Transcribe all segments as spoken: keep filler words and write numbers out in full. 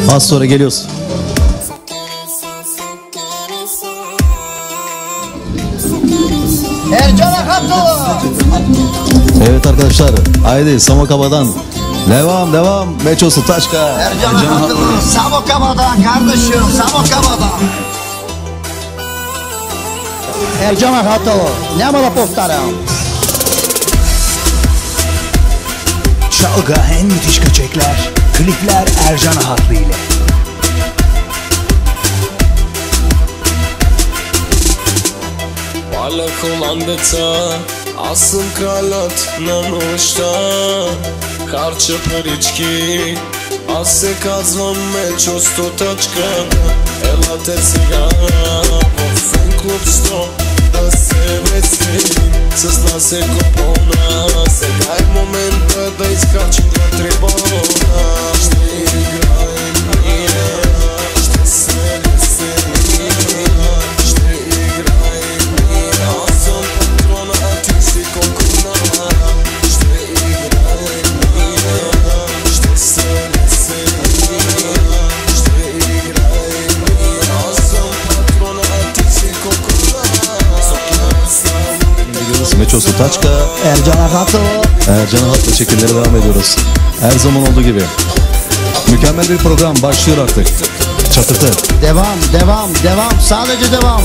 Az sonra geliyoruz. Ercan Akatlı. Evet arkadaşlar, haydi Samokaba'dan devam devam. Meçosu Taşka. Ercan Akatlı. Samokaba'dan kardeşim, Samokaba'dan. Ercan Akatlı. Ne mala повторял. Çalga en müthiş köçekler, klipler Ercan Ahatlı ile. Балеком деца, аз съм кралят на нощта. Харча парички, аз се казвам Мечо Стотачка. Елате сега в фен клуб сто да се веселим. С нас е купона, сега е момента да изкачим на трибуна. Ще играем ние, ще се веселим. Ще играем ние, аз съм патрона, а ти си конкурна. Ще играем ние, ще се веселим. Ще играем ние, аз съм патрона, а ти си конкурна. Meçosu Taşka. Ercan Akatlı. Ercan Ahat'la çekimlere devam ediyoruz. Her zaman olduğu gibi. Mükemmel bir program başlıyor artık. Çatırtı. Devam, devam, devam. Sadece devam.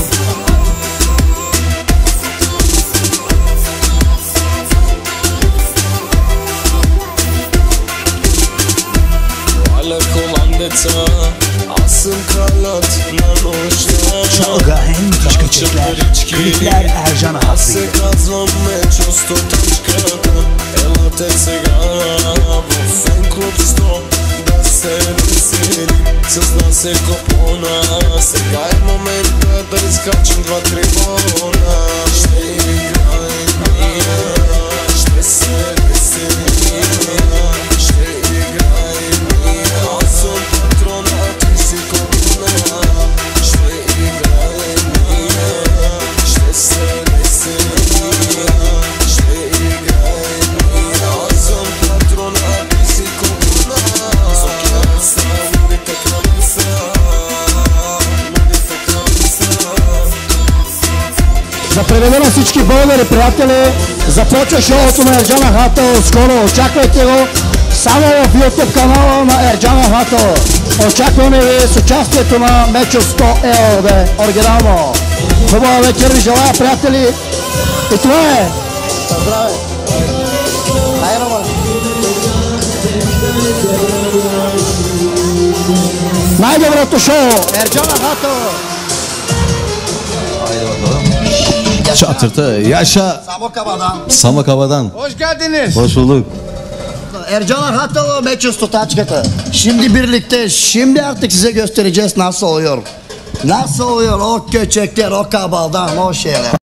Балеком деца, аз съм кралят на нощта. Çalga en müthiş köçekler, klipler Ercan Ahatlı Аз ile. се казвам Мечо Стотачка. Елате сега в фен клуб сто да се веселим. С нас е купона, сега е момента да изкачим два трибуна. Ще играем ние, ще се веселим. Ще играем ние, аз съм патрона, а ти си купона. Ще играем ние, ще се веселим. Ще играем ние, аз съм патрона, а ти си купона. Сокия са, мудите кръвни са, мудите кръвни са. За преведа на всички българи приятели, започва шоуто на Ерджан Ахатъл. Скоро очаквайте го само в YouTube канала на Ерджан Ахатъл. Очакваме ви с участието на Мечо сто ЕОБ. Оригинално. Хубава вечер ви желая, приятели. И това е. Здраве. Ай, Роман. Най-доброто шоу Ерджан Ахатъл. Çatırtı. Yaşa. Samokaba'dan. Samokaba'dan. Hoş geldiniz. Hoş bulduk. Ercan Akatlı, Meço Stotachka. Şimdi birlikte, şimdi artık size göstereceğiz nasıl oluyor. Nasıl oluyor o köçekler, o kabaldan, o şeyler.